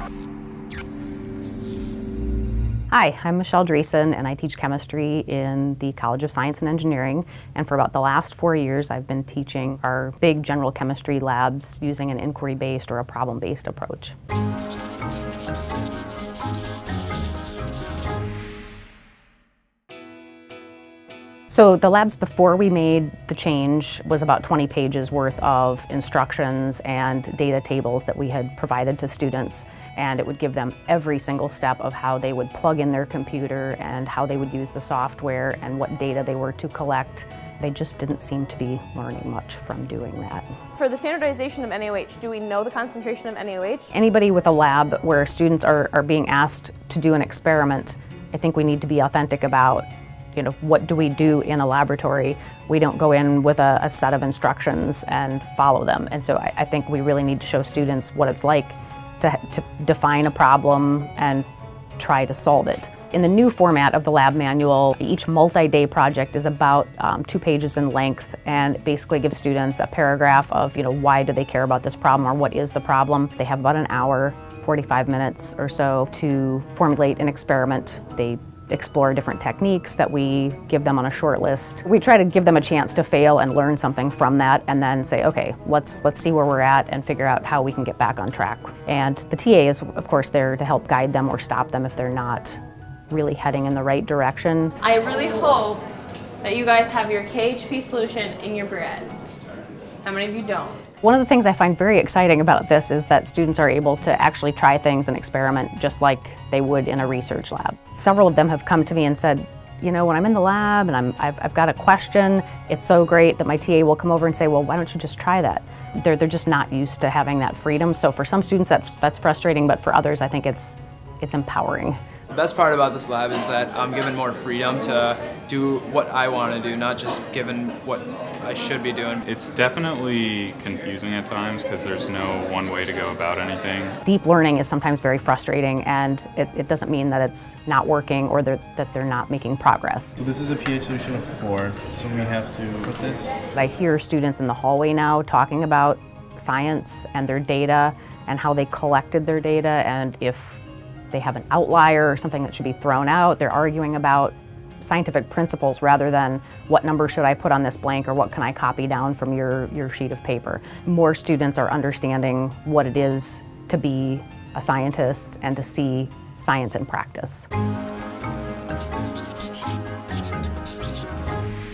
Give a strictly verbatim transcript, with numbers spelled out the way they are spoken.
Hi, I'm Michelle Driessen, and I teach chemistry in the College of Science and Engineering. And for about the last four years, I've been teaching our big general chemistry labs using an inquiry-based or a problem-based approach. So the labs before we made the change was about twenty pages worth of instructions and data tables that we had provided to students, and it would give them every single step of how they would plug in their computer and how they would use the software and what data they were to collect. They just didn't seem to be learning much from doing that. For the standardization of N A O H, do we know the concentration of N A O H? Anybody with a lab where students are, are being asked to do an experiment, I think we need to be authentic about, you know, what do we do in a laboratory? We don't go in with a, a set of instructions and follow them. And so I, I think we really need to show students what it's like to, to define a problem and try to solve it. In the new format of the lab manual, each multi-day project is about um, two pages in length, and it basically gives students a paragraph of, you know, why do they care about this problem or what is the problem. They have about an hour, forty-five minutes or so to formulate an experiment. They explore different techniques that we give them on a short list. We try to give them a chance to fail and learn something from that, and then say, okay, let's let's see where we're at and figure out how we can get back on track. And the T A is, of course, there to help guide them or stop them if they're not really heading in the right direction. I really hope that you guys have your K H P solution in your bread. How many of you don't? One of the things I find very exciting about this is that students are able to actually try things and experiment just like they would in a research lab. Several of them have come to me and said, you know, when I'm in the lab and I'm, I've, I've got a question, it's so great that my T A will come over and say, well, why don't you just try that? They're, they're just not used to having that freedom. So for some students that's, that's frustrating, but for others I think it's, it's empowering. The best part about this lab is that I'm given more freedom to do what I want to do, not just given what I should be doing. It's definitely confusing at times because there's no one way to go about anything. Deep learning is sometimes very frustrating, and it, it doesn't mean that it's not working or they're, that they're not making progress. So this is a pH solution of four, so we have to put this. I hear students in the hallway now talking about science and their data and how they collected their data, and if they have an outlier or something that should be thrown out. They're arguing about scientific principles rather than what number should I put on this blank or what can I copy down from your, your sheet of paper. More students are understanding what it is to be a scientist and to see science in practice.